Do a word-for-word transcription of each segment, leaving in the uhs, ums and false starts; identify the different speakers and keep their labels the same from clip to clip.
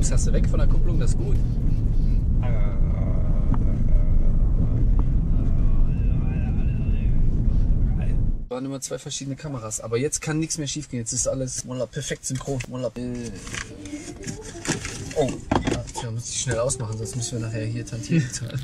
Speaker 1: links hast du weg von der Kupplung, das ist gut. Waren immer zwei verschiedene Kameras, aber jetzt kann nichts mehr schief gehen. Jetzt ist alles Molla, perfekt synchron. Molla. Oh, ja, muss ich schnell ausmachen, sonst müssen wir nachher hier Tantiemen zahlen.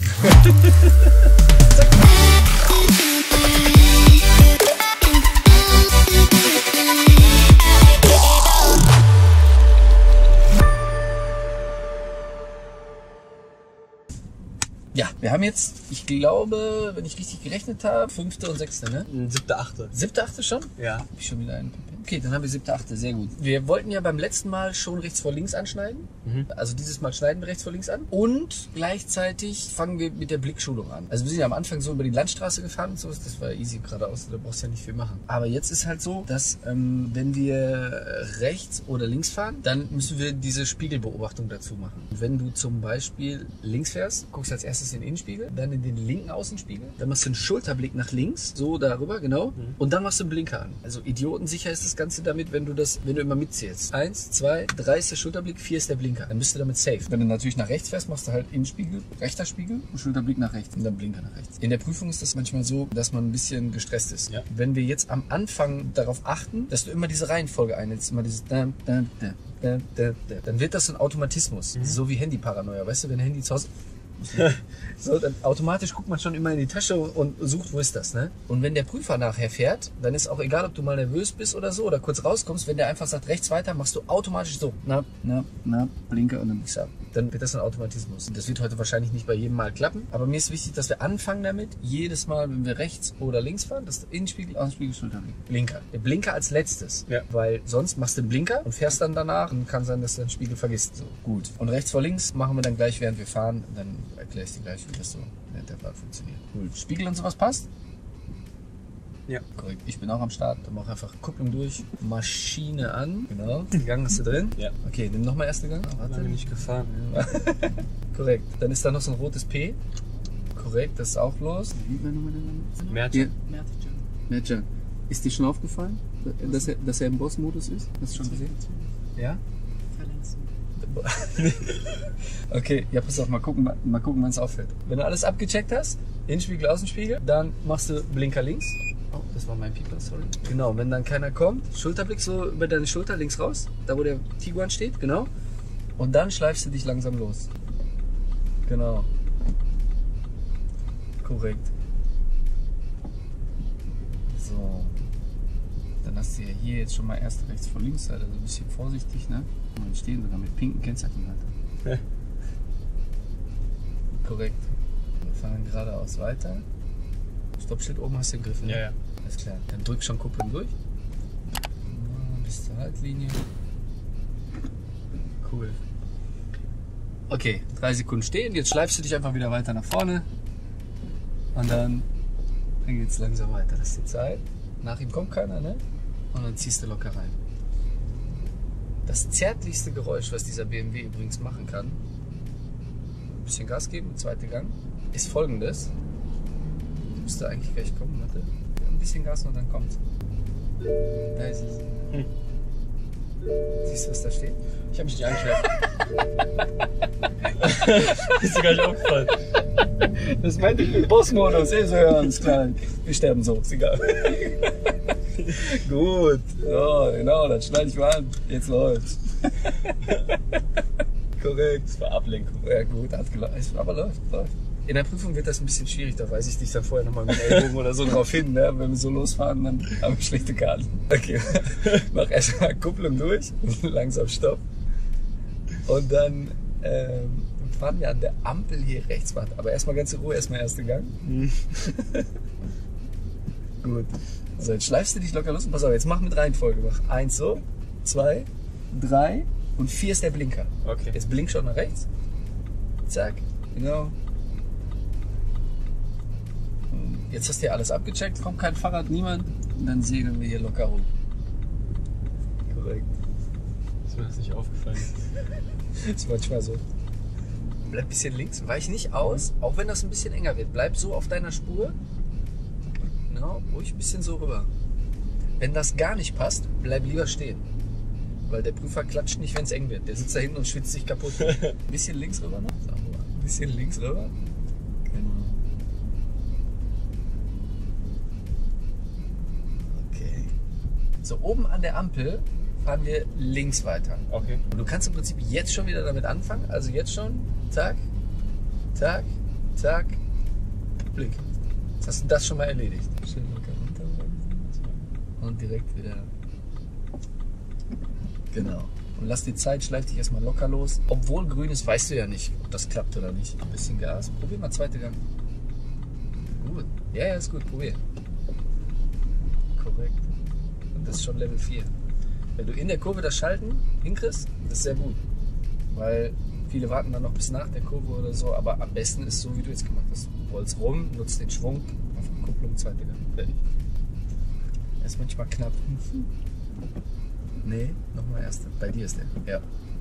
Speaker 1: Ja, wir haben jetzt, ich glaube, wenn ich richtig gerechnet habe, fünfte und sechste, ne?
Speaker 2: Siebte, achte.
Speaker 1: Siebte, achte schon?
Speaker 2: Ja.
Speaker 1: Hab ich schon wieder einen. Okay, dann haben wir siebte, achte, sehr gut. Wir wollten ja beim letzten Mal schon rechts vor links anschneiden. Mhm. Also dieses Mal schneiden wir rechts vor links an. Und gleichzeitig fangen wir mit der Blickschulung an. Also wir sind ja am Anfang so über die Landstraße gefahren und sowas. Das war easy geradeaus, da brauchst du ja nicht viel machen. Aber jetzt ist halt so, dass ähm, wenn wir rechts oder links fahren, dann müssen wir diese Spiegelbeobachtung dazu machen. Wenn du zum Beispiel links fährst, guckst als erstes in den Innenspiegel, dann in den linken Außenspiegel, dann machst du einen Schulterblick nach links, so darüber, genau. Mhm. Und dann machst du einen Blinker an. Also idiotensicher ist das Ganze damit, wenn du das, wenn du immer mitzählst. Eins, zwei, drei ist der Schulterblick, vier ist der Blinker. Dann bist du damit safe. Wenn du natürlich nach rechts fährst, machst du halt Innenspiegel, rechter Spiegel und Schulterblick nach rechts und dann Blinker nach rechts. In der Prüfung ist das manchmal so, dass man ein bisschen gestresst ist. Ja. Wenn wir jetzt am Anfang darauf achten, dass du immer diese Reihenfolge einhältst, immer dieses da, da, da, da, da, da, dann wird das ein Automatismus. Mhm. So wie Handyparanoia. Weißt du, wenn ein Handy zu Hause so, dann automatisch guckt man schon immer in die Tasche und sucht, wo ist das, ne? Und wenn der Prüfer nachher fährt, dann ist auch egal, ob du mal nervös bist oder so oder kurz rauskommst, wenn der einfach sagt, rechts weiter, machst du automatisch so, na, na, na, Blinker und dann biegst du ab. Dann wird das ein Automatismus. Das wird heute wahrscheinlich nicht bei jedem Mal klappen, aber mir ist wichtig, dass wir anfangen damit, jedes Mal, wenn wir rechts oder links fahren, das Innenspiegel, Außenspiegel, Schulterblick, Blinker. Der Blinker als letztes, ja. Weil sonst machst du den Blinker und fährst dann danach und kann sein, dass du den Spiegel vergisst. So, gut. Und rechts vor links machen wir dann gleich, während wir fahren, dann erkläre ich dir gleich, wie das so während der Fahrt funktioniert. Cool. Spiegel und sowas passt?
Speaker 2: Ja.
Speaker 1: Korrekt. Ich bin auch am Start. Dann mach einfach Kupplung durch, Maschine an. Genau. Den Gang ist du drin? Ja. Okay, nimm nochmal erste Gang.
Speaker 2: Oh, warte. Lange nicht gefahren.
Speaker 1: Ja. Korrekt. Dann ist da noch so ein rotes P. Korrekt, das ist auch los. Wie war nochmal der Name?
Speaker 2: Mertjan.
Speaker 1: Mertjan. Ist dir schon aufgefallen, dass er, dass er im Boss-Modus ist? Hast du schon gesehen? Ja? Okay, ja, pass auf, mal gucken, mal gucken, wann es auffällt. Wenn du alles abgecheckt hast, Innenspiegel, Außenspiegel, dann machst du Blinker links. Oh, das war mein Pieper, sorry. Genau, wenn dann keiner kommt, Schulterblick so über deine Schulter links raus, da wo der Tiguan steht, genau. Und dann schleifst du dich langsam los. Genau. Korrekt. So. Dann hast du ja hier jetzt schon mal erst rechts vor links, also ein bisschen vorsichtig, ne? Und stehen sogar mit pinken Kennzeichen halt. Ja. Korrekt. Wir fahren geradeaus weiter. Stoppschild oben hast du den Griff, ne?
Speaker 2: Ja, ja.
Speaker 1: Alles klar. Dann drück schon Kupplung durch. Bis zur Haltlinie. Cool. Okay, drei Sekunden stehen. Jetzt schleifst du dich einfach wieder weiter nach vorne. Und dann, dann geht es langsam weiter. Das ist die Zeit. Nach ihm kommt keiner, ne? Und dann ziehst du locker rein. Das zärtlichste Geräusch, was dieser B M W übrigens machen kann, ein bisschen Gas geben, zweiter Gang, ist folgendes. Müsste eigentlich gleich kommen, warte. Ein bisschen Gas und dann kommt's. Da ist es. Hm. Siehst du, was da steht?
Speaker 2: Ich habe mich nicht angeschleppt. Ist dir gar nicht aufgefallen.
Speaker 1: Das meinte ich mit Boss-Modus, eh so hören, ist klar. Wir sterben so, ist egal. Gut, so, genau, dann schneide ich mal an. Jetzt läuft's. Korrekt.
Speaker 2: Das war Ablenkung.
Speaker 1: Ja, gut, hat gelaufen. Aber läuft, läuft. In der Prüfung wird das ein bisschen schwierig, da weise ich dich dann vorher nochmal mit Ellbogen oder so drauf hin. Ne? Wenn wir so losfahren, dann haben wir schlechte Karten. Okay, mach erstmal Kupplung durch, langsam Stopp. Und dann ähm, fahren wir an der Ampel hier rechts. Aber erstmal ganz in Ruhe, erstmal erster Gang. Gut. So, jetzt schleifst du dich locker los und pass auf, jetzt mach mit Reihenfolge. Mach eins so, zwei, drei und vier ist der Blinker.
Speaker 2: Okay.
Speaker 1: Jetzt blink schon nach rechts. Zack, genau. Und jetzt hast du ja alles abgecheckt, kommt kein Fahrrad, niemand. Und dann segeln wir hier locker rum. Korrekt.
Speaker 2: Ist mir das nicht aufgefallen?
Speaker 1: Das ist manchmal so. Bleib ein bisschen links, weich nicht aus, auch wenn das ein bisschen enger wird. Bleib so auf deiner Spur. Genau, ruhig ein bisschen so rüber. Wenn das gar nicht passt, bleib lieber stehen. weil der Prüfer klatscht nicht, wenn es eng wird. Der sitzt da hinten und schwitzt sich kaputt. Ein bisschen links rüber noch. So, ein bisschen links rüber. Genau. Okay. So, oben an der Ampel fahren wir links weiter.
Speaker 2: Okay.
Speaker 1: Und du kannst im Prinzip jetzt schon wieder damit anfangen. Also jetzt schon. Tag, Tag, Tag, Blick. Jetzt hast du das schon mal erledigt. Schön locker runter. Und direkt wieder. Genau. Und lass die Zeit, schleif dich erstmal locker los. Obwohl grün ist, weißt du ja nicht, ob das klappt oder nicht. Ein bisschen Gas. Probier mal zweite Gang. Gut. Ja, ja, ist gut. Probier. Korrekt. Und das ist schon Level vier. Wenn du in der Kurve das Schalten hinkriegst, das ist sehr gut. Weil viele warten dann noch bis nach der Kurve oder so. Aber am besten ist so, wie du jetzt gemacht hast. Du rollst rum, nutzt den Schwung, auf die Kupplung, zweite Gang. Fertig. Er ist manchmal knapp. Nee, nochmal erste. Bei dir ist der. Ja.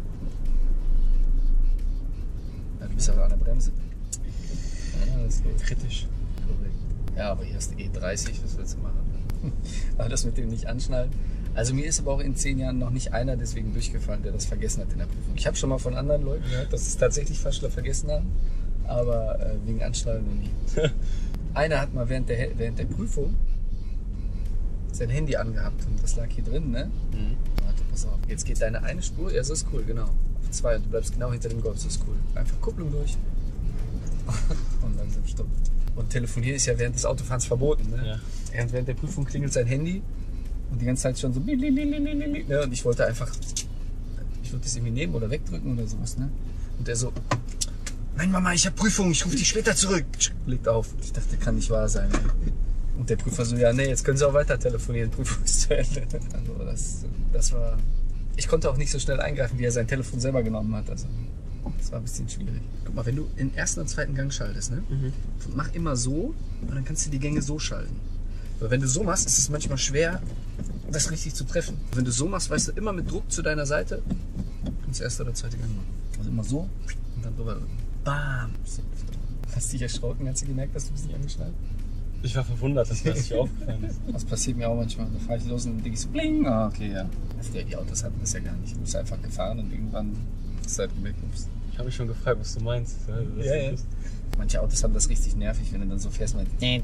Speaker 1: Ja, du bist aber an der Bremse. Ja, das geht.
Speaker 2: Kritisch.
Speaker 1: Korrekt. Ja, aber hier hast du E dreißig, was willst du machen? Aber das mit dem nicht anschnallen. Also mir ist aber auch in zehn Jahren noch nicht einer deswegen durchgefallen, der das vergessen hat in der Prüfung. Ich habe schon mal von anderen Leuten gehört, dass sie es tatsächlich fast vergessen haben, aber äh, wegen Anschnallen noch nie. Einer hat mal während der, während der Prüfung sein Handy angehabt und das lag hier drin, ne? Mhm. Warte, pass auf. Jetzt geht deine eine Spur, ja, so ist cool, genau. Auf zwei und du bleibst genau hinter dem Golf, so ist cool. Einfach Kupplung durch und langsam Stopp. Und telefonieren ist ja während des Autofahrens verboten, ne?
Speaker 2: Ja.
Speaker 1: Während, während der Prüfung klingelt sein Handy und die ganze Zeit schon so ne? Und ich wollte einfach, ich wollte das irgendwie nehmen oder wegdrücken oder sowas, ne? Und er so, nein Mama, ich habe Prüfung, ich rufe dich später zurück. Legt auf. Ich dachte, kann nicht wahr sein, ey. Und der Prüfer so, ja, nee, jetzt können Sie auch weiter telefonieren, Prüfung ist zu Ende. Also das, das war, ich konnte auch nicht so schnell eingreifen, wie er sein Telefon selber genommen hat. Also das war ein bisschen schwierig. Guck mal, wenn du den ersten und zweiten Gang schaltest, ne, mhm. mach immer so und dann kannst du die Gänge so schalten. Weil wenn du so machst, ist es manchmal schwer, das richtig zu treffen. Wenn du so machst, weißt du, immer mit Druck zu deiner Seite, kannst du erste oder zweite Gang machen. Also immer so und dann drüber drücken. Bam! Hast du dich erschrocken, hast du gemerkt, dass du bist nicht angeschnallt?
Speaker 2: Ich war verwundert, dass mir das nicht aufgefallen ist.
Speaker 1: Das passiert mir auch manchmal. Da fahre ich los und denke ich so, bling, ah, okay, ja. Ja, die Autos hatten das ja gar nicht. Du bist einfach gefahren und irgendwann ist halt wegkommst.
Speaker 2: Ich habe mich schon gefragt, was du meinst. Das
Speaker 1: ja, ja. Manche Autos haben das richtig nervig, wenn du dann so fährst und boah,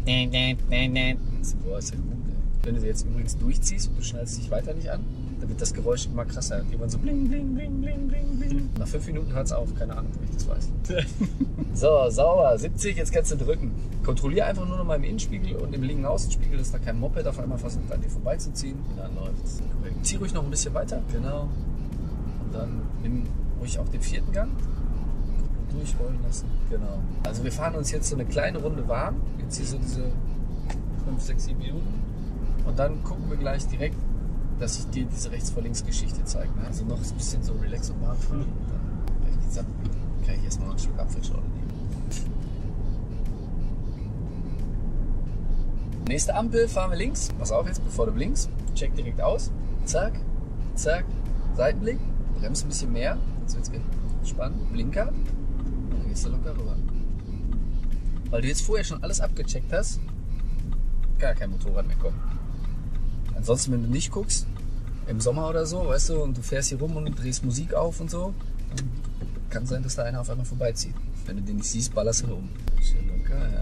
Speaker 1: ist ja gut, ey. Wenn du jetzt übrigens durchziehst und du schnallst dich weiter nicht an, dann wird das Geräusch immer krasser. Und irgendwann so bling, bling, bling, bling, bling, bling. Nach fünf Minuten hört es auf. Keine Ahnung, ob ich das weiß. So, sauber. siebzig, jetzt kannst du drücken. Kontrolliere einfach nur noch mal im Innenspiegel und im linken Außenspiegel, dass da kein Moped auf einmal versucht, an dir vorbeizuziehen. Dann läuft es. Zieh ruhig noch ein bisschen weiter. Genau. Und dann nimm ruhig auch den vierten Gang. Durchrollen lassen. Genau. Also wir fahren uns jetzt so eine kleine Runde warm. Jetzt hier so diese fünf, sechs, sieben Minuten. Und dann gucken wir gleich direkt, dass ich dir diese Rechts-vor-Links-Geschichte zeige. Ne? Also noch ein bisschen so relax und warm fahren. Und dann gleich geht's ab. Kann ich erstmal noch ein Stück Apfelschorle nehmen. Nächste Ampel fahren wir links. Pass auf jetzt, bevor du blinkst. Check direkt aus. Zack, zack. Seitenblick. Bremst ein bisschen mehr. Jetzt wird's spannend. Blinker. Und dann gehst du locker rüber. Weil du jetzt vorher schon alles abgecheckt hast, gar kein Motorrad mehr kommen. Ansonsten, wenn du nicht guckst, im Sommer oder so, weißt du, und du fährst hier rum und drehst Musik auf und so, dann kann sein, dass da einer auf einmal vorbeizieht. Wenn du den nicht siehst, ballerst du um. Schön locker, ja.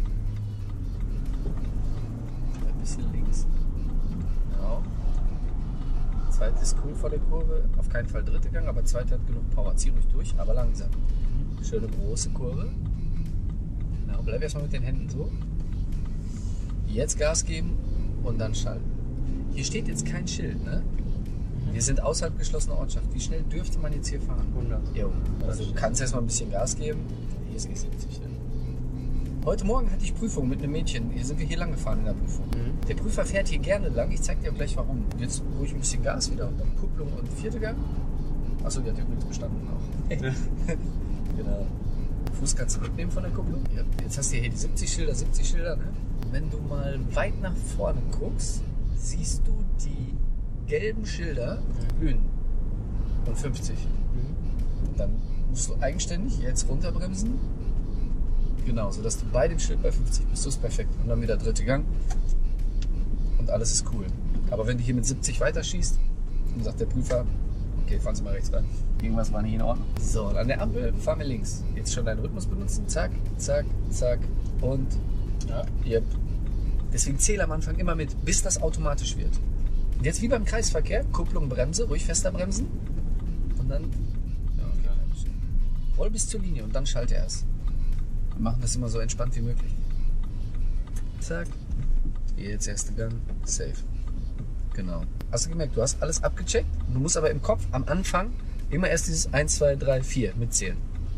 Speaker 1: Ein bisschen links. Genau. Zweite ist cool vor der Kurve. Auf keinen Fall dritte Gang, aber zweite hat genug Power. Zieh ruhig durch, aber langsam. Schöne große Kurve. Genau, bleib erstmal mit den Händen so. Jetzt Gas geben und dann schalten. Hier steht jetzt kein Schild, ne? Wir sind außerhalb geschlossener Ortschaft. Wie schnell dürfte man jetzt hier fahren?
Speaker 2: hundert.
Speaker 1: Jo. Also du kannst erstmal ein bisschen Gas geben. Hier ist E siebzig. Ne? Heute Morgen hatte ich Prüfung mit einem Mädchen. Hier sind wir hier lang gefahren in der Prüfung. Mhm. Der Prüfer fährt hier gerne lang. Ich zeig dir auch gleich warum. Jetzt ruhig ein bisschen Gas wieder und dann Kupplung und vierte Gang. Achso, die hat übrigens bestanden auch. Genau. Fuß kannst du mitnehmen von der Kupplung. Ja. Jetzt hast du hier die siebzig Schilder, siebzig Schilder, ne? Wenn du mal weit nach vorne guckst, siehst du die gelben Schilder glühen. Und fünfzig. Mhm. Dann musst du eigenständig jetzt runterbremsen. Genau, sodass du bei dem Schild bei fünfzig bist. Das ist perfekt. Und dann wieder dritte Gang. Und alles ist cool. Aber wenn du hier mit siebzig weiterschießt, Dann sagt der Prüfer, okay, fahren Sie mal rechts ran. Irgendwas war nicht in Ordnung. So, und an der Ampel fahren wir links. Jetzt schon deinen Rhythmus benutzen. Zack, zack, zack. Und
Speaker 2: Ja.
Speaker 1: yep. Deswegen zähle am Anfang immer mit, bis das automatisch wird. Und jetzt wie beim Kreisverkehr, Kupplung, Bremse, ruhig fester bremsen. Und dann ja, klar, roll bis zur Linie und dann schalte erst. Wir machen das immer so entspannt wie möglich. Zack. Jetzt erster Gang. Safe. Genau. Hast du gemerkt, du hast alles abgecheckt. Du musst aber im Kopf am Anfang immer erst dieses eins, zwei, drei, vier mitzählen.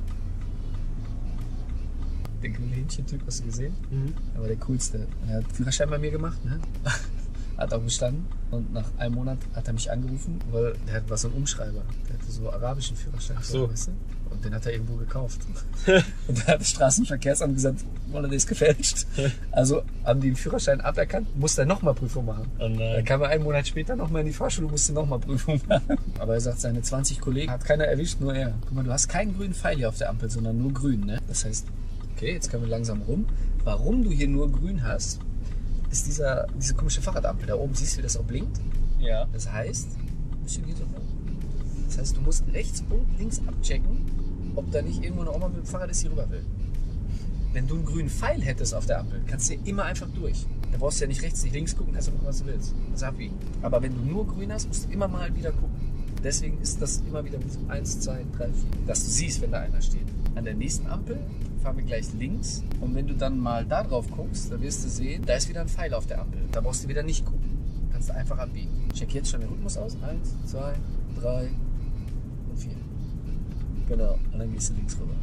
Speaker 1: Den Hähnchen-Typ hast du gesehen?
Speaker 2: Mhm.
Speaker 1: Er war der coolste. Er hat Führerschein bei mir gemacht, ne? Hat auch bestanden. Und nach einem Monat hat er mich angerufen, weil der war so ein Umschreiber. Der hatte so arabischen Führerschein.
Speaker 2: Ach so.
Speaker 1: Weißt du? Und den hat er irgendwo gekauft. Und da hat das Straßenverkehrsamt gesagt, Wolle, der ist gefälscht. Also haben die den Führerschein aberkannt, musste er nochmal Prüfung machen.
Speaker 2: Oh nein.
Speaker 1: Dann kam er einen Monat später nochmal in die Fahrschule, musste nochmal Prüfung machen. Aber er sagt, seine zwanzig Kollegen hat keiner erwischt, nur er. Guck mal, du hast keinen grünen Pfeil hier auf der Ampel, sondern nur grün, ne? Das heißt, okay, jetzt können wir langsam rum. Warum du hier nur grün hast, ist dieser, diese komische Fahrradampel. Da oben siehst du, wie das auch blinkt.
Speaker 2: Ja.
Speaker 1: Das heißt, bisschen geht so hoch. Das heißt, du musst rechts und links abchecken, ob da nicht irgendwo eine Oma mit dem Fahrrad ist, die rüber will. Wenn du einen grünen Pfeil hättest auf der Ampel, kannst du hier immer einfach durch. Da brauchst du ja nicht rechts, nicht links gucken, kannst du machen, was du willst. Das ist abbiegen. Aber wenn du nur grün hast, musst du immer mal wieder gucken. Deswegen ist das immer wieder mit so eins, zwei, drei, vier. Dass du siehst, wenn da einer steht. An der nächsten Ampel fahren wir gleich links. Und wenn du dann mal da drauf guckst, dann wirst du sehen, da ist wieder ein Pfeil auf der Ampel. Da brauchst du wieder nicht gucken. Kannst du einfach abbiegen. Check jetzt schon den Rhythmus aus. Eins, zwei, drei und vier. Genau. Und dann gehst du links rüber.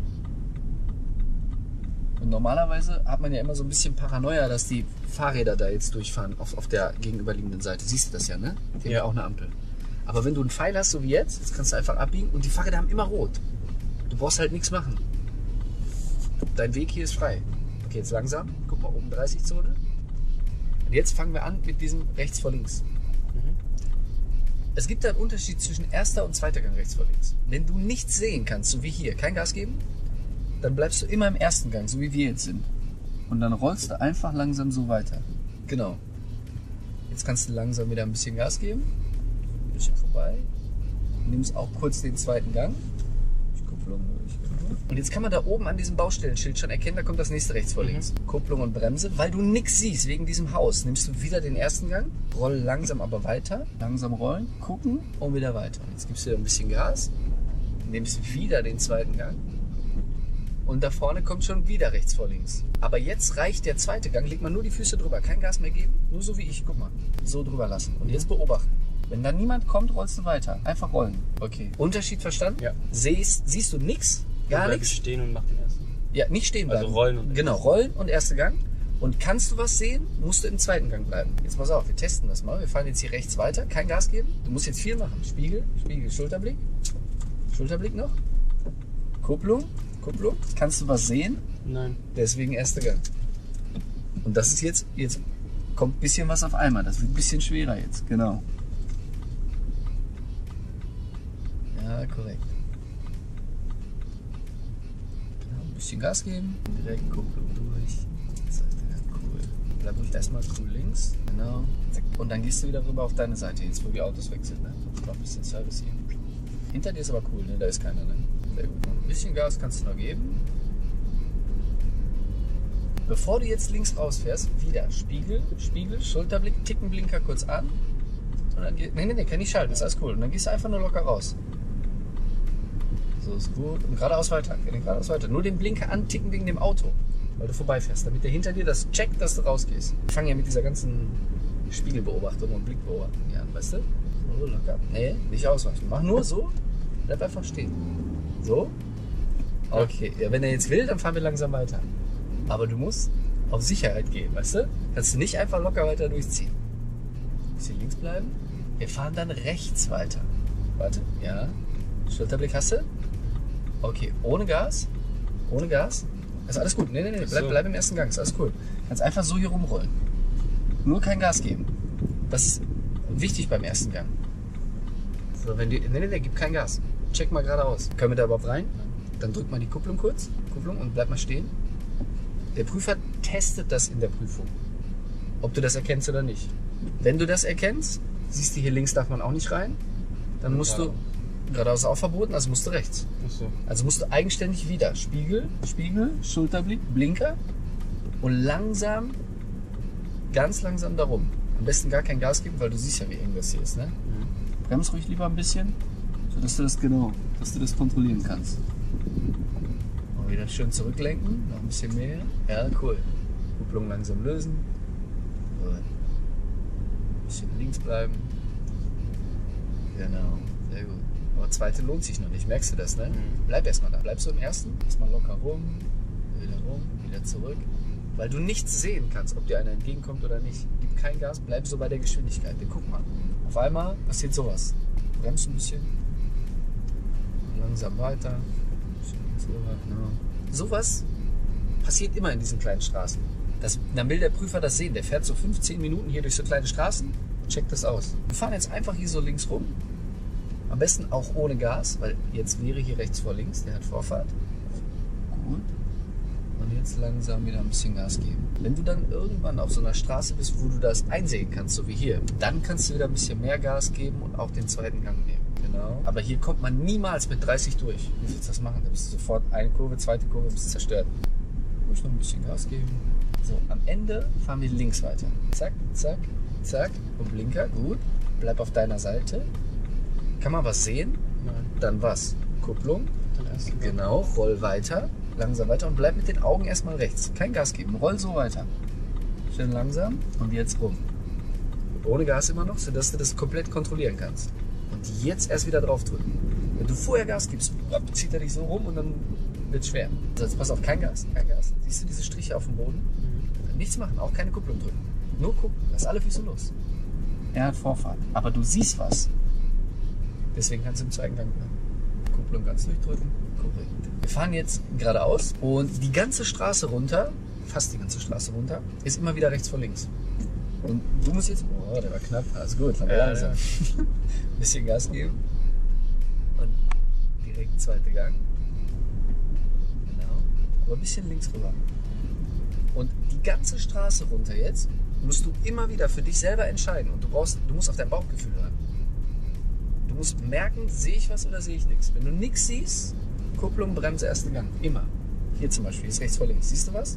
Speaker 1: Und normalerweise hat man ja immer so ein bisschen Paranoia, dass die Fahrräder da jetzt durchfahren auf, auf der gegenüberliegenden Seite. Siehst du das ja, ne? Die
Speaker 2: Ja.
Speaker 1: haben ja auch eine Ampel. Aber wenn du einen Pfeil hast, so wie jetzt, jetzt kannst du einfach abbiegen und die Fahrräder haben immer rot. Du brauchst halt nichts machen. Dein Weg hier ist frei. Okay, jetzt langsam. Guck mal, oben dreißig-Zone. Und jetzt fangen wir an mit diesem rechts vor links.
Speaker 2: Mhm.
Speaker 1: Es gibt da einen Unterschied zwischen erster und zweiter Gang rechts vor links. Wenn du nichts sehen kannst, so wie hier, kein Gas geben, dann bleibst du immer im ersten Gang, so wie wir jetzt sind. Und dann rollst du einfach langsam so weiter. Genau. Jetzt kannst du langsam wieder ein bisschen Gas geben. Ein bisschen vorbei. Nimmst auch kurz den zweiten Gang. Kupplung durch. Und jetzt kann man da oben an diesem Baustellenschild schon erkennen, da kommt das nächste rechts vor links. Mhm. Kupplung und Bremse. Weil du nichts siehst wegen diesem Haus, nimmst du wieder den ersten Gang, roll langsam aber weiter. Langsam rollen, gucken und wieder weiter. Und jetzt gibst du wieder ein bisschen Gas, nimmst wieder den zweiten Gang. Und da vorne kommt schon wieder rechts vor links. Aber jetzt reicht der zweite Gang, leg mal nur die Füße drüber, kein Gas mehr geben, nur so wie ich, guck mal, so drüber lassen. Und jetzt beobachten. Wenn da niemand kommt, rollst du weiter. Einfach rollen. Okay. Unterschied verstanden?
Speaker 2: Ja.
Speaker 1: Siehst, siehst du nichts? Gar
Speaker 2: Bleib
Speaker 1: nichts?
Speaker 2: stehen und mach den ersten.
Speaker 1: Ja, nicht stehen bleiben.
Speaker 2: Also rollen und
Speaker 1: Genau, rollen und erster Gang. Und kannst du was sehen, musst du im zweiten Gang bleiben. Jetzt pass auf, wir testen das mal. Wir fahren jetzt hier rechts weiter, kein Gas geben. Du musst jetzt viel machen. Spiegel, Spiegel, Schulterblick. Schulterblick noch. Kupplung, Kupplung. Kannst du was sehen?
Speaker 2: Nein.
Speaker 1: Deswegen erster Gang. Und das ist jetzt, jetzt kommt ein bisschen was auf einmal. Das wird ein bisschen schwerer jetzt, genau. Ja, korrekt. Genau, ein bisschen Gas geben. Direkt Kupplung durch. Das heißt, ja, cool. Bleib ruhig erstmal cool links. Genau. Und dann gehst du wieder rüber auf deine Seite, jetzt wo die Autos wechseln. Ne? Noch ein bisschen Service hier. Hinter dir ist aber cool, ne? Da ist keiner. Ne? Sehr gut. Ein bisschen Gas kannst du noch geben. Bevor du jetzt links rausfährst, wieder Spiegel, Spiegel, Schulterblick, Tickenblinker kurz an. Und dann geht. Nee, nee, nee, kann nicht schalten, ist alles cool. Und dann gehst du einfach nur locker raus. So ist gut. Und geradeaus weiter. Geradeaus weiter. Nur den Blinker anticken wegen dem Auto, weil du vorbeifährst, damit der hinter dir das checkt, dass du rausgehst. Ich fange ja mit dieser ganzen Spiegelbeobachtung und Blickbeobachtung hier an, weißt du? So, locker. Nee, nicht ausweichen. Mach nur so, bleib einfach stehen. So? Okay. Ja, wenn er jetzt will, dann fahren wir langsam weiter. Aber du musst auf Sicherheit gehen, weißt du? Kannst du nicht einfach locker weiter durchziehen. Bisschen links bleiben. Wir fahren dann rechts weiter. Warte, ja. Schulterblick hast du? Okay, ohne Gas. Ohne Gas. Ist alles gut. Nee, nee, nee. Bleib,
Speaker 2: So.
Speaker 1: bleib im ersten Gang. Ist alles cool. Kannst einfach so hier rumrollen. Nur kein Gas geben. Das ist wichtig beim ersten Gang. So, wenn die. Nee, nee, nee, gib kein Gas. Check mal geradeaus. Können wir da überhaupt rein? Dann drück mal die Kupplung kurz. Kupplung und bleib mal stehen. Der Prüfer testet das in der Prüfung. Ob du das erkennst oder nicht. Wenn du das erkennst, Siehst du, hier links darf man auch nicht rein. Dann musst du, geradeaus ist auch verboten, also musst du rechts.
Speaker 2: So.
Speaker 1: Also musst du eigenständig wieder Spiegel, Spiegel, Schulterblick, Blinker und langsam, ganz langsam darum. Am besten gar kein Gas geben, weil du siehst ja, wie eng das hier ist. Ne?
Speaker 2: Mhm.
Speaker 1: Brems ruhig lieber ein bisschen, sodass du das genau, dass du das kontrollieren kannst. Und wieder schön zurücklenken, noch ein bisschen mehr. Ja, cool. Kupplung langsam lösen. Gut. Ein bisschen links bleiben. Genau, sehr gut. Aber zweite lohnt sich noch nicht, merkst du das, ne?
Speaker 2: Mhm.
Speaker 1: Bleib erstmal da. Bleib so im ersten, erstmal locker rum, wieder rum, wieder zurück. Weil du nichts sehen kannst, ob dir einer entgegenkommt oder nicht. Gib kein Gas, bleib so bei der Geschwindigkeit. Denn guck mal, auf einmal passiert sowas. Bremst ein bisschen, langsam weiter, ein bisschen links rüber, genau. Sowas passiert immer in diesen kleinen Straßen. Das, dann will der Prüfer das sehen. Der fährt so fünfzehn Minuten hier durch so kleine Straßen. Check das aus. Wir fahren jetzt einfach hier so links rum. Am besten auch ohne Gas, weil jetzt wäre hier rechts vor links, der hat Vorfahrt. Gut. Und jetzt langsam wieder ein bisschen Gas geben. Wenn du dann irgendwann auf so einer Straße bist, wo du das einsehen kannst, so wie hier, dann kannst du wieder ein bisschen mehr Gas geben und auch den zweiten Gang nehmen. Genau. Aber hier kommt man niemals mit dreißig durch. Wie willst du das machen? Da bist du sofort eine Kurve, zweite Kurve, bist zerstört. Muss noch ein bisschen Gas geben. So, am Ende fahren wir links weiter. Zack, zack, zack und Blinker, gut. Bleib auf deiner Seite. Kann man was sehen?
Speaker 2: Nein.
Speaker 1: Dann was? Kupplung.
Speaker 2: Dann erst den
Speaker 1: Genau, roll weiter. Langsam weiter und bleib mit den Augen erstmal rechts. Kein Gas geben, roll so weiter. Schön langsam und jetzt rum. Ohne Gas immer noch, sodass du das komplett kontrollieren kannst. Und jetzt erst wieder drauf drücken. Wenn du vorher Gas gibst, zieht er dich so rum und dann wird es schwer. Also jetzt pass auf, kein Gas, kein Gas. Siehst du diese Striche auf dem Boden?
Speaker 2: Mhm.
Speaker 1: Nichts machen, auch keine Kupplung drücken. Nur gucken, lass alle Füße los. Er hat Vorfahrt, aber du siehst was. Deswegen kannst du im zweiten Gang bleiben. Kupplung ganz durchdrücken. Korrekt. Wir fahren jetzt geradeaus und die ganze Straße runter, fast die ganze Straße runter, ist immer wieder rechts vor links. Und du musst jetzt, oh, der war knapp, also gut, dann
Speaker 2: Ja,
Speaker 1: langsam.
Speaker 2: ja.
Speaker 1: Ein bisschen Gas geben und direkt zweiter Gang. Genau, aber ein bisschen links rüber. Und die ganze Straße runter jetzt musst du immer wieder für dich selber entscheiden und du brauchst, du musst auf dein Bauchgefühl hören. Du musst merken, sehe ich was oder sehe ich nichts. Wenn du nichts siehst, Kupplung, Bremse, ersten Gang. Immer. Hier zum Beispiel, ist rechts vor links. Siehst du was?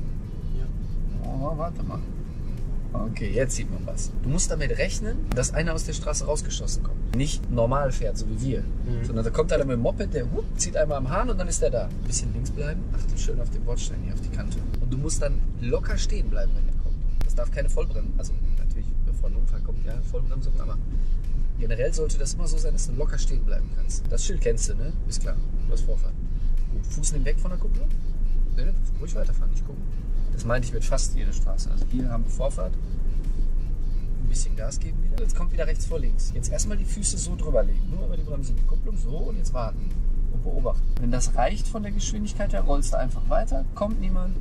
Speaker 2: Ja.
Speaker 1: Oh, warte mal. Okay, jetzt sieht man was. Du musst damit rechnen, dass einer aus der Straße rausgeschossen kommt. Nicht normal fährt, so wie wir. Mhm. Sondern da kommt einer mit dem Moped, der whoop, zieht einmal am Hahn und dann ist der da. Ein bisschen links bleiben. Achte schön auf den Bordstein hier, auf die Kante. Und du musst dann locker stehen bleiben, wenn der kommt. Das darf keine Vollbremse. Also natürlich, bevor ein Unfall kommt, ja, Vollbremsung, aber generell sollte das immer so sein, dass du locker stehen bleiben kannst. Das Schild kennst du, ne? Ist klar. Du hast Vorfahrt. Gut, Fuß nimm weg von der Kupplung. Ne, ruhig weiterfahren, nicht gucken. Das meinte ich mit fast jeder Straße. Also hier haben wir Vorfahrt. Ein bisschen Gas geben wieder. Jetzt kommt wieder rechts vor links. Jetzt erstmal die Füße so drüber legen. Nur über die Bremse, die Kupplung. So, und jetzt warten. Und beobachten. Wenn das reicht von der Geschwindigkeit her, rollst du einfach weiter. Kommt niemand.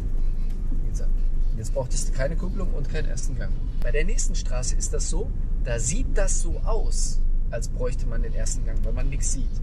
Speaker 1: Wie gesagt. Jetzt brauchtest du keine Kupplung und keinen ersten Gang. Bei der nächsten Straße ist das so, da sieht das so aus, als bräuchte man den ersten Gang, weil man nichts sieht.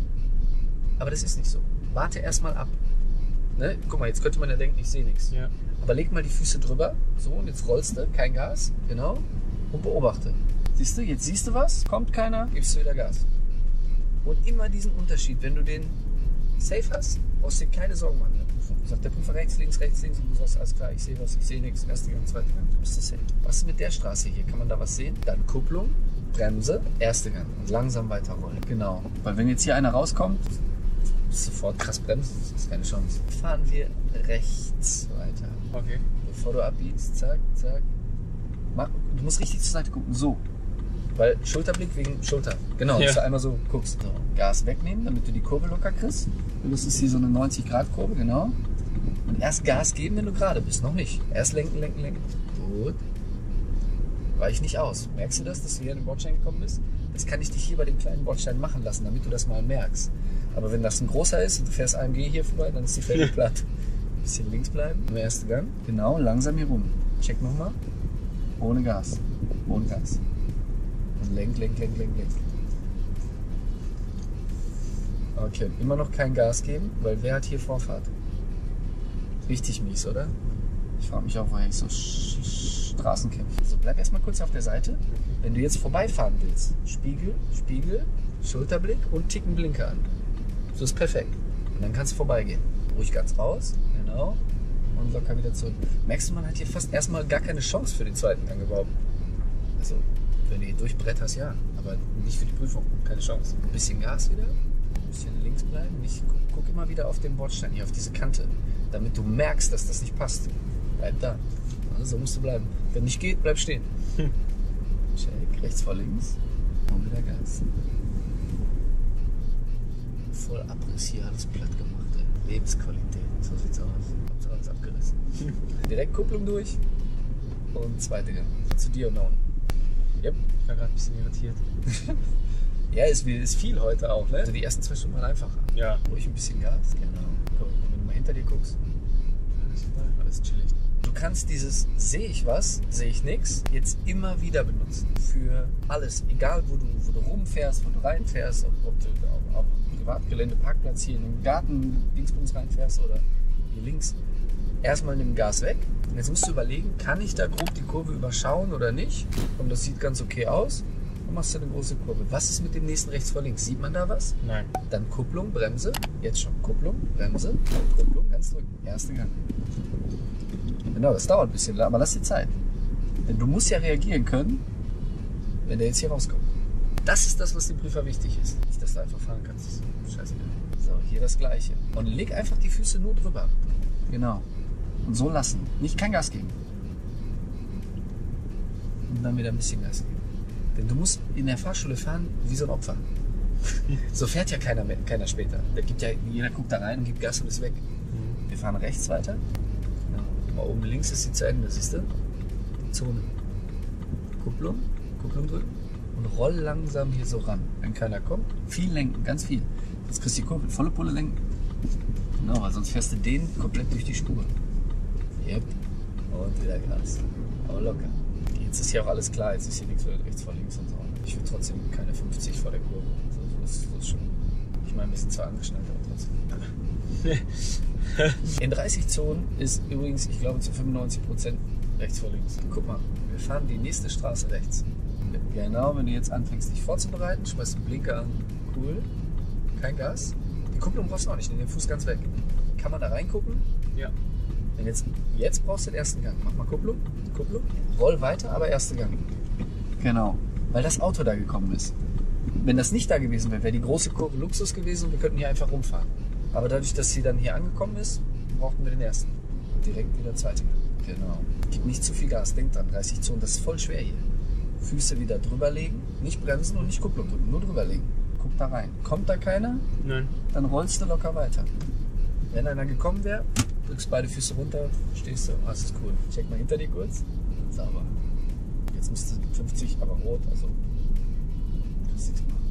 Speaker 1: Aber das ist nicht so. Warte erstmal ab. Ne? Guck mal, jetzt könnte man ja denken, ich sehe nichts.
Speaker 2: Ja.
Speaker 1: Aber leg mal die Füße drüber. So, und jetzt rollst du, kein Gas. Genau. Und beobachte. Siehst du, jetzt siehst du was, kommt keiner, gibst du wieder Gas. Und immer diesen Unterschied, wenn du den safe hast, brauchst du dir keine Sorgen machen in der Prüfung. Sagt der Prüfer rechts, links, rechts, links und du sagst, alles klar, ich sehe was, ich sehe nichts, erster Gang, zweiter Gang, du bist safe. Was ist mit der Straße hier? Kann man da was sehen? Dann Kupplung, Bremse, erster Gang und langsam weiterrollen. Genau. Weil wenn jetzt hier einer rauskommt, sofort krass bremsen, das ist keine Chance. Fahren wir rechts weiter.
Speaker 2: Okay.
Speaker 1: Bevor du abbiegst, zack, zack. Mach, du musst richtig zur Seite gucken, so. Weil Schulterblick wegen Schulter. Genau,
Speaker 2: Ja.
Speaker 1: dass du einmal so guckst. So. Gas wegnehmen, damit du die Kurve locker kriegst. Und das ist hier so eine neunzig Grad Kurve, genau. Und erst Gas geben, wenn du gerade bist, noch nicht. Erst lenken, lenken, lenken. Gut. Weich nicht aus. Merkst du das, dass du hier an den Bordstein gekommen bist? Das kann ich dich hier bei dem kleinen Bordstein machen lassen, damit du das mal merkst. Aber wenn das ein großer ist und du fährst A M G hier vorbei, dann ist die Felge platt. Ein bisschen links bleiben, im ersten Gang. Genau, langsam hier rum. Check nochmal. Ohne Gas. Ohne Gas. Und lenk, lenk, lenk, lenk, lenk. Okay, immer noch kein Gas geben, weil wer hat hier Vorfahrt? Richtig mies, oder? Ich frage mich auch, woher ich so sch sch Straßenkämpfe. So, bleib erstmal kurz auf der Seite. Wenn du jetzt vorbeifahren willst, Spiegel, Spiegel, Schulterblick und Ticken Blinker an. So ist perfekt. Und dann kannst du vorbeigehen. Ruhig ganz raus, genau. Und locker wieder zurück. Merkst du, man hat hier fast erstmal gar keine Chance für den zweiten Gang überhaupt. Also, wenn du hier durchbretterst, ja. Aber nicht für die Prüfung. Keine Chance. Ein bisschen Gas wieder. Ein bisschen links bleiben. Nicht, guck, guck immer wieder auf den Bordstein hier, auf diese Kante. Damit du merkst, dass das nicht passt. Bleib da. Also, so musst du bleiben. Wenn nicht geht, bleib stehen. Hm. Check. Rechts vor links. Und wieder Gas. Voll Abriss hier, alles platt gemacht. Ey. Lebensqualität. So sieht's aus. Hab's alles abgerissen. Direkt Kupplung durch. Und zweite Gang. Zu dir und da unten. Yep.
Speaker 2: Ich war gerade ein bisschen irritiert.
Speaker 1: Ja, ist, ist viel heute auch, ne? Also die ersten zwei Stunden waren einfacher.
Speaker 2: Ja.
Speaker 1: Ruhig ein bisschen Gas. Genau. Cool. Wenn du mal hinter dir guckst, alles, alles chillig. Du kannst dieses sehe ich was, sehe ich nichts, jetzt immer wieder benutzen. Für alles. Egal, wo du, wo du rumfährst, wo du reinfährst, ob, ob du auf, auf Privatgelände, Parkplatz hier in den Garten linksbums reinfährst oder hier links. Erstmal nimm Gas weg. Und jetzt musst du überlegen, kann ich da grob die Kurve überschauen oder nicht? Und das sieht ganz okay aus. Dann machst du eine große Kurve. Was ist mit dem nächsten rechts vor links? Sieht man da was?
Speaker 2: Nein.
Speaker 1: Dann Kupplung, Bremse. Jetzt schon Kupplung, Bremse, Kupplung, ganz drücken. Erste Gang. Genau, das dauert ein bisschen, aber lass dir Zeit. Denn du musst ja reagieren können, wenn der jetzt hier rauskommt. Das ist das, was dem Prüfer wichtig ist. Nicht, dass du einfach fahren kannst. Das ist scheiße. So, hier das Gleiche. Und leg einfach die Füße nur drüber. Genau. Und so lassen. Nicht kein Gas geben. Und dann wieder ein bisschen Gas geben. Denn du musst in der Fahrschule fahren wie so ein Opfer. So fährt ja keiner, mehr, keiner später. Da gibt ja, jeder guckt da rein und gibt Gas und ist weg. Wir fahren rechts weiter. Genau. Mal oben links ist sie zu Ende, siehst du? Die Zone. Kupplung. Kupplung drücken. Und roll langsam hier so ran. Wenn keiner kommt, viel lenken, ganz viel. Jetzt kriegst du die Kurve, volle Pulle lenken. Genau, weil sonst fährst du den komplett durch die Spur. Yep. Und wieder Gas. Aber locker. Jetzt ist hier auch alles klar, jetzt ist hier nichts mehr rechts vor links und so. Ich will trotzdem keine fünfzig vor der Kurve. So, so, ist, so ist schon. Ich meine, wir sind zwar angeschnallt, aber trotzdem. In dreißig Zonen ist übrigens, ich glaube, zu fünfundneunzig Prozent rechts vor links. Guck mal, wir fahren die nächste Straße rechts. Genau, wenn du jetzt anfängst, dich vorzubereiten, schmeißt den Blinker an. Cool. Kein Gas. Die Kupplung brauchst du auch nicht, nimm den Fuß ganz weg. Kann man da reingucken?
Speaker 2: Ja.
Speaker 1: Wenn jetzt, jetzt brauchst du den ersten Gang. Mach mal Kupplung, Kupplung, roll weiter, aber erster Gang. Genau, weil das Auto da gekommen ist. Wenn das nicht da gewesen wäre, wäre die große Kurve Luxus gewesen und wir könnten hier einfach rumfahren. Aber dadurch, dass sie dann hier angekommen ist, brauchten wir den ersten. Und direkt wieder zweite Gang. Genau. Gib nicht zu viel Gas, denk dran, dreißig Zonen, das ist voll schwer hier. Füße wieder drüber legen, nicht bremsen und nicht Kupplung drücken, nur drüber legen. Guck da rein. Kommt da keiner?
Speaker 2: Nein.
Speaker 1: Dann rollst du locker weiter. Wenn einer gekommen wäre, drückst beide Füße runter, stehst du, ah, das ist cool. Check mal hinter dir kurz. Sauber. Jetzt müsste fünfzig, aber rot, also kannst nichts machen.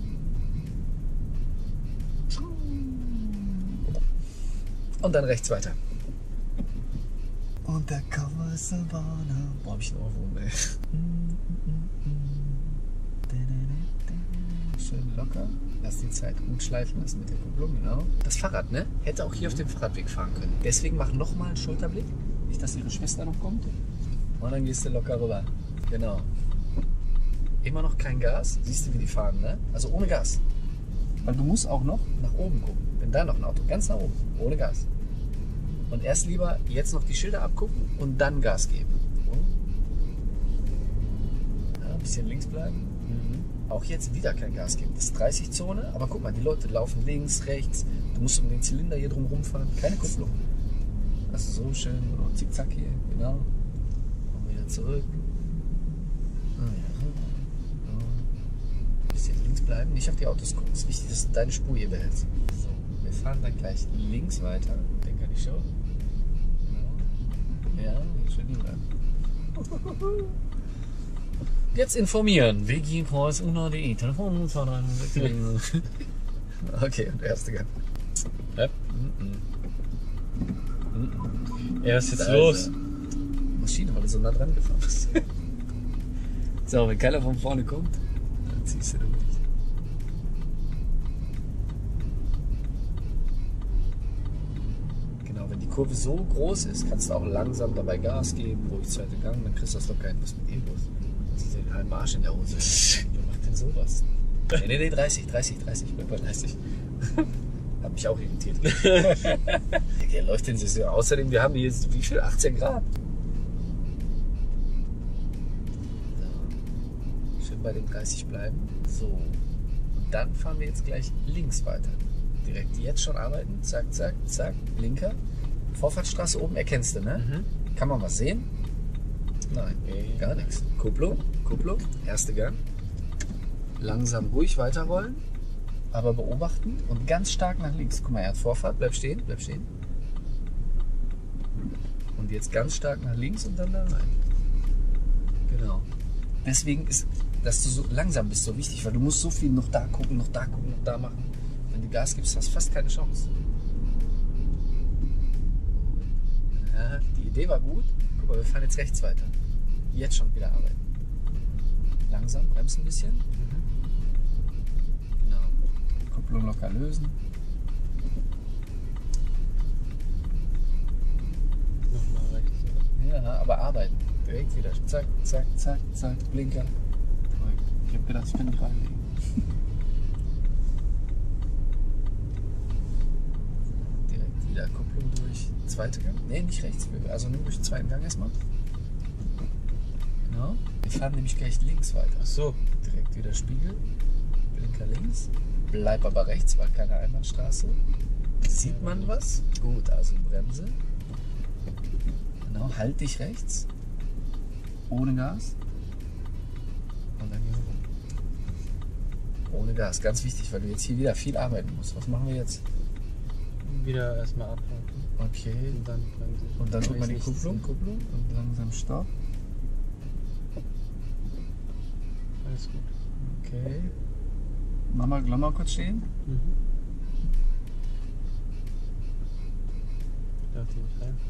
Speaker 1: Und dann rechts weiter. Und der Cover Savannah. Boah, hab ich einen Ohrwurm, ey. Schön locker. Lass die Zeit gut schleifen lassen mit der Kupplung, genau. Das Fahrrad, ne? Hätte auch hier auf dem Fahrradweg fahren können. Deswegen mach nochmal einen Schulterblick. Nicht, dass ihre Schwester noch kommt. Und dann gehst du locker rüber. Genau. Immer noch kein Gas. Siehst du, wie die fahren, ne? Also ohne Gas. Weil du musst auch noch nach oben gucken. Wenn da noch ein Auto, ganz nach oben, ohne Gas. Und erst lieber jetzt noch die Schilder abgucken und dann Gas geben. Ja, ein bisschen links bleiben. Mhm. Auch jetzt wieder kein Gas geben. Das ist dreißig Zone, aber guck mal, die Leute laufen links, rechts. Du musst um den Zylinder hier drum rumfahren. Keine Kupplung. Also so schön, so zickzack hier, genau. Und wieder zurück. Ah, ja. Ein bisschen links bleiben, nicht auf die Autos gucken. Es ist wichtig, dass du deine Spur hier behältst. So, wir fahren dann gleich links weiter. Denk an die Show. Genau. Ja, schön hier bleiben. Jetzt informieren. W G Kreuz U N A D I. Telefon zwei drei null sechs. Okay, und der erste Gang.
Speaker 2: Ja.
Speaker 1: Mm -mm. Mm -mm.
Speaker 2: Ja, was ist jetzt
Speaker 1: Da
Speaker 2: los?
Speaker 1: ist er. Maschine, weil du so nah dran gefahren bist. So, wenn keiner von vorne kommt, dann ziehst du durch. Genau, wenn die Kurve so groß ist, kannst du auch langsam dabei Gas geben, ruhig zweiter Gang, dann kriegst du das locker hin. Was mit E-Bus? Das ist den halben Arsch in der Hose. Wer macht denn sowas? Nee, nee, nee, dreißig, dreißig, dreißig, bleib bei dreißig. Hat mich auch irritiert. Der läuft den Saison. Außerdem, wir haben hier jetzt, wie viel? achtzehn Grad. So. Schön bei den dreißig bleiben. So. Und dann fahren wir jetzt gleich links weiter. Direkt jetzt schon arbeiten. Zack, zack, zack. Blinker. Vorfahrtsstraße oben erkennst du, ne? Mhm. Kann man was sehen? Nein, gar nichts. Kupplung, Kupplung, erste Gang. Langsam ruhig weiterrollen, aber beobachten und ganz stark nach links. Guck mal, er hat Vorfahrt, bleib stehen, bleib stehen. Und jetzt ganz stark nach links und dann da rein. Genau. Deswegen ist, dass du so langsam bist, so wichtig, weil du musst so viel noch da gucken, noch da gucken, noch da machen. Wenn du Gas gibst, hast du fast keine Chance. Ja, die Idee war gut. Guck mal, wir fahren jetzt rechts weiter. Jetzt schon wieder arbeiten. Langsam, bremsen ein bisschen. Genau. Kupplung locker lösen.
Speaker 2: Nochmal rechts, oder?
Speaker 1: Ja, aber arbeiten. Direkt wieder. Zack, zack, zack, zack. Blinker. Ich hab gedacht, ich kann nicht reinlegen. Direkt wieder Kupplung durch. Zweite Gang? Ne, nicht rechts. Also nur durch den zweiten Gang erstmal. Genau. Wir fahren nämlich gleich links weiter.
Speaker 2: Ach so.
Speaker 1: Direkt wieder Spiegel. Blinker links. Bleib aber rechts, weil keine Einbahnstraße. Sieht man was? Gut, also Bremse. Genau, halt dich rechts. Ohne Gas. Und dann gehen wir rum. Ohne Gas, ganz wichtig, weil du jetzt hier wieder viel arbeiten musst. Was machen wir jetzt?
Speaker 2: Wieder erstmal abwarten.
Speaker 1: Okay.
Speaker 2: Und dann bremsen.
Speaker 1: Und dann drücken wir die
Speaker 2: Nichts
Speaker 1: Kupplung,
Speaker 2: sehen.
Speaker 1: Kupplung und langsam Stopp.
Speaker 2: Alles gut.
Speaker 1: Okay. Mach mal, bleib mal kurz stehen.
Speaker 2: Mhm. Darf die nicht rein?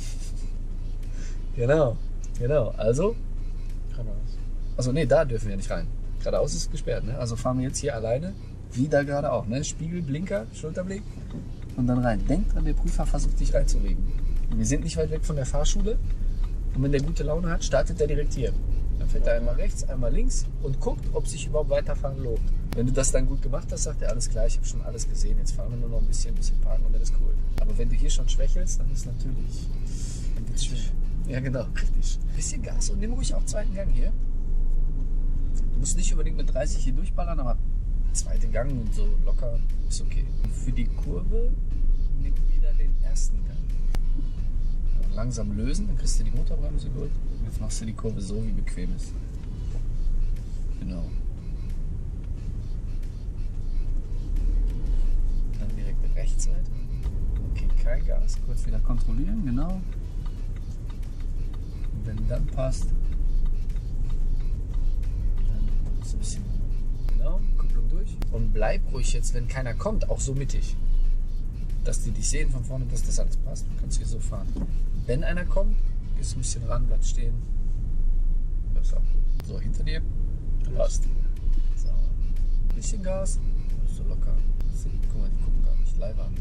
Speaker 1: Genau, genau. Also,
Speaker 2: Geradeaus.
Speaker 1: also nee, da dürfen wir nicht rein. Geradeaus ist gesperrt, ne? Also fahren wir jetzt hier alleine, wie da gerade auch, ne? Spiegel, Blinker, Schulterblick und dann rein. Denk dran, der Prüfer versucht dich reinzulegen. Wir sind nicht weit weg von der Fahrschule und wenn der gute Laune hat, startet er direkt hier. Dann fährt er einmal rechts, einmal links und guckt, ob sich überhaupt weiterfahren lohnt. Wenn du das dann gut gemacht hast, sagt er, alles klar, ich habe schon alles gesehen, jetzt fahren wir nur noch ein bisschen, ein bisschen parken und dann ist cool. Aber wenn du hier schon schwächelst, dann ist natürlich, dann wird's schwer. Ja genau, richtig. Ein bisschen Gas und nimm ruhig auch zweiten Gang hier. Du musst nicht unbedingt mit dreißig hier durchballern, aber zweite Gang und so locker ist okay. Und für die Kurve nimm wieder den ersten Gang. Und langsam lösen, dann kriegst du die Motorbremse gut. Und jetzt machst du die Kurve so, wie bequem ist. Genau. Dann direkt rechts weiter. Okay, kein Gas. Kurz wieder kontrollieren, genau. Und wenn dann passt, dann ist ein bisschen. Genau, Kupplung durch. Und bleib ruhig jetzt, wenn keiner kommt, auch so mittig. Dass die dich sehen von vorne, dass das alles passt. Du kannst hier so fahren. Wenn einer kommt, gehst ein bisschen ran, bleib stehen. Das ist auch gut. So, hinter dir. Passt. So. Ein bisschen Gas. So locker. Guck mal, die gucken gar nicht live an.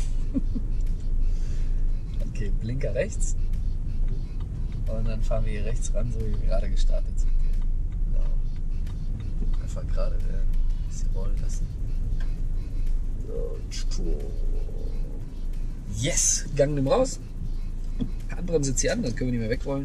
Speaker 1: Okay, Blinker rechts. Und dann fahren wir hier rechts ran, so wie wir gerade gestartet sind. Genau. Einfach gerade werden. Ein bisschen rollen lassen. Yes! Gang nimm raus. Handbremse sitzt hier an, dann können wir nicht mehr wegrollen.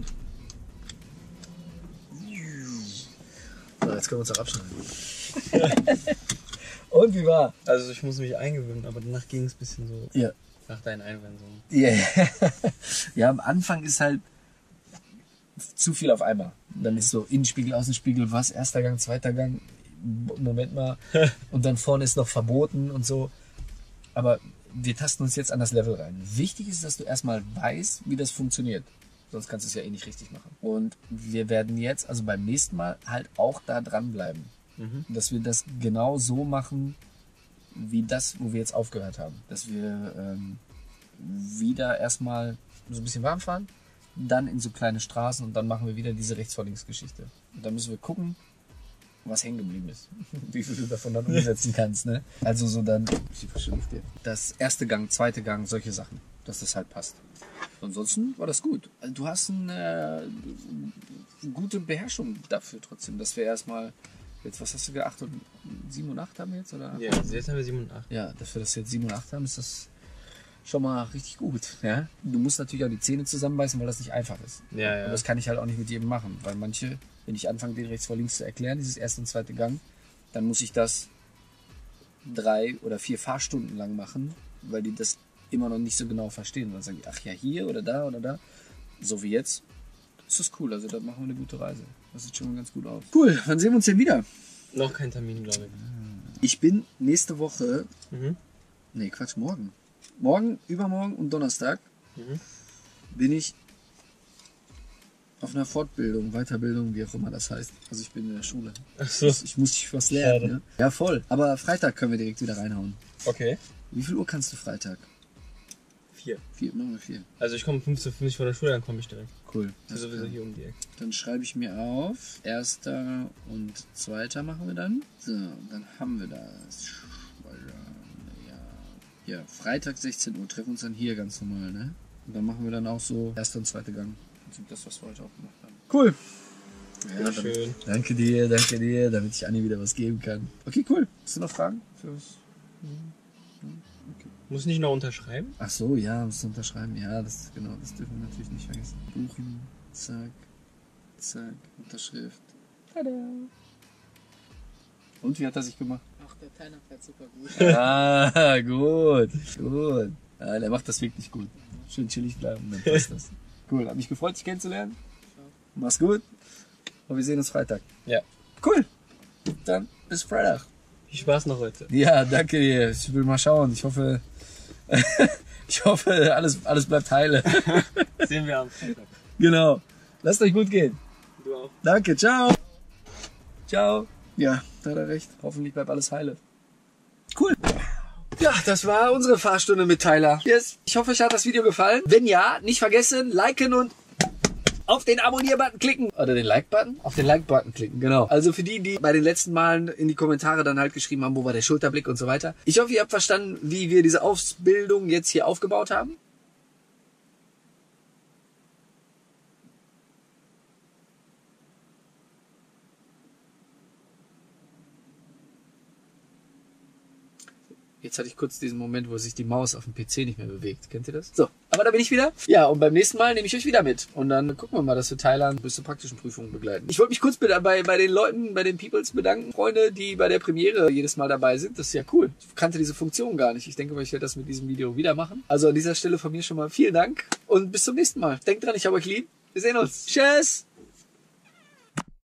Speaker 1: So, jetzt können wir uns auch abschneiden. Und wie war?
Speaker 2: Also ich muss mich eingewöhnen, aber danach ging es ein bisschen so
Speaker 1: Ja.
Speaker 2: nach deinen Einwendungen.
Speaker 1: Ja, yeah. Ja, am Anfang ist halt zu viel auf einmal. Dann ist so Innenspiegel, Außenspiegel, was, erster Gang, zweiter Gang, Moment mal. Und dann vorne ist noch verboten und so. Aber wir tasten uns jetzt an das Level rein. Wichtig ist, dass du erstmal weißt, wie das funktioniert. Sonst kannst du es ja eh nicht richtig machen. Und wir werden jetzt, also beim nächsten Mal, halt auch da dranbleiben. Mhm. Dass wir das genau so machen, wie das, wo wir jetzt aufgehört haben. Dass wir ähm, wieder erstmal so ein bisschen warm fahren, dann in so kleine Straßen und dann machen wir wieder diese Rechts-vor-Links-Geschichte. Und dann müssen wir gucken, was hängen geblieben ist. Wie viel du davon dann umsetzen kannst. Ne? Also so dann, das erste Gang, zweite Gang, solche Sachen. dass das halt passt. Ansonsten war das gut. Also du hast eine, eine gute Beherrschung dafür trotzdem, dass wir erstmal, jetzt was hast du gesagt, acht und sieben und acht haben wir jetzt? Oder?
Speaker 2: Ja, also jetzt haben wir sieben und acht.
Speaker 1: Ja, dafür, dass wir jetzt sieben und acht haben, ist das schon mal richtig gut. Ja? Du musst natürlich auch die Zähne zusammenbeißen, weil das nicht einfach ist.
Speaker 2: Ja, ja.
Speaker 1: Aber das kann ich halt auch nicht mit jedem machen, weil manche, wenn ich anfange, den rechts vor links zu erklären, dieses erste und zweite Gang, dann muss ich das drei oder vier Fahrstunden lang machen, weil die das immer noch nicht so genau verstehen. Und dann sagen die, ach ja, hier oder da oder da. So wie jetzt. Das ist cool, also da machen wir eine gute Reise. Das sieht schon mal ganz gut aus. Cool, wann sehen wir uns denn wieder?
Speaker 2: Noch kein Termin, glaube ich.
Speaker 1: Ich bin nächste Woche,
Speaker 2: Mhm.
Speaker 1: nee Quatsch, morgen. Morgen, übermorgen und Donnerstag
Speaker 2: Mhm.
Speaker 1: bin ich auf einer Fortbildung, Weiterbildung, wie auch immer das heißt. Also ich bin in der Schule.
Speaker 2: Ach so.
Speaker 1: Ich, ich muss dich was lernen.
Speaker 2: Schade.
Speaker 1: Ja? Ja, voll. Aber Freitag können wir direkt wieder reinhauen.
Speaker 2: Okay.
Speaker 1: Wie viel Uhr kannst du Freitag?
Speaker 2: Vier.
Speaker 1: Vier, machen wir vier.
Speaker 2: Also ich komme fünfzehn Uhr fünfzig von der Schule, dann komme ich direkt.
Speaker 1: Cool.
Speaker 2: Das ist sowieso hier um die Ecke.
Speaker 1: Dann schreibe ich mir auf. Erster und zweiter machen wir dann. So, dann haben wir das. Ja, ja Freitag sechzehn Uhr treffen wir uns dann hier ganz normal, ne? Und dann machen wir dann auch so erster und zweiter Gang. Das ist das, was wir heute auch gemacht haben. Cool. Ja,
Speaker 2: Ja,
Speaker 1: dann,
Speaker 2: schön.
Speaker 1: danke dir, danke dir, damit ich Anni wieder was geben kann. Okay, cool. Hast du noch Fragen? Für was?
Speaker 2: Muss nicht noch unterschreiben?
Speaker 1: Ach so, ja, musst du unterschreiben. Ja, das genau, das dürfen wir natürlich nicht vergessen. Buchen, zack, zack, Unterschrift. Tada. Und wie hat er sich gemacht?
Speaker 3: Ach, der Tyler fährt super gut.
Speaker 1: Ah, gut, gut. Ja, der macht das wirklich gut. Schön chillig bleiben, dann passt das. Cool, hat mich gefreut, dich kennenzulernen. Mach's gut. Und wir sehen uns Freitag.
Speaker 2: Ja.
Speaker 1: Cool. Dann bis Freitag.
Speaker 2: Viel Spaß noch heute.
Speaker 1: Ja, danke dir. Ich will mal schauen. Ich hoffe, ich hoffe, alles, alles bleibt heile.
Speaker 2: Sehen wir am Freitag.
Speaker 1: Genau. Lasst euch gut gehen.
Speaker 2: Du auch.
Speaker 1: Danke, ciao. Ciao. Ja, da hat er recht. Hoffentlich bleibt alles heile. Cool. Ja, das war unsere Fahrstunde mit Tyler. Yes. Ich hoffe, euch hat das Video gefallen. Wenn ja, nicht vergessen, liken und auf den Abonnier-Button klicken. Oder den Like-Button? Auf den Like-Button klicken, genau. Also für die, die bei den letzten Malen in die Kommentare dann halt geschrieben haben, wo war der Schulterblick und so weiter. Ich hoffe, ihr habt verstanden, wie wir diese Ausbildung jetzt hier aufgebaut haben. Jetzt hatte ich kurz diesen Moment, wo sich die Maus auf dem P C nicht mehr bewegt. Kennt ihr das? So, aber da bin ich wieder. Ja, und beim nächsten Mal nehme ich euch wieder mit. Und dann gucken wir mal, dass wir Thailand bis zur praktischen Prüfung begleiten. Ich wollte mich kurz bei, bei den Leuten, bei den Peoples bedanken, Freunde, die bei der Premiere jedes Mal dabei sind. Das ist ja cool. Ich kannte diese Funktion gar nicht. Ich denke, ich werde das mit diesem Video wieder machen. Also an dieser Stelle von mir schon mal vielen Dank und bis zum nächsten Mal. Denkt dran, ich habe euch lieb. Wir sehen uns. Tschüss!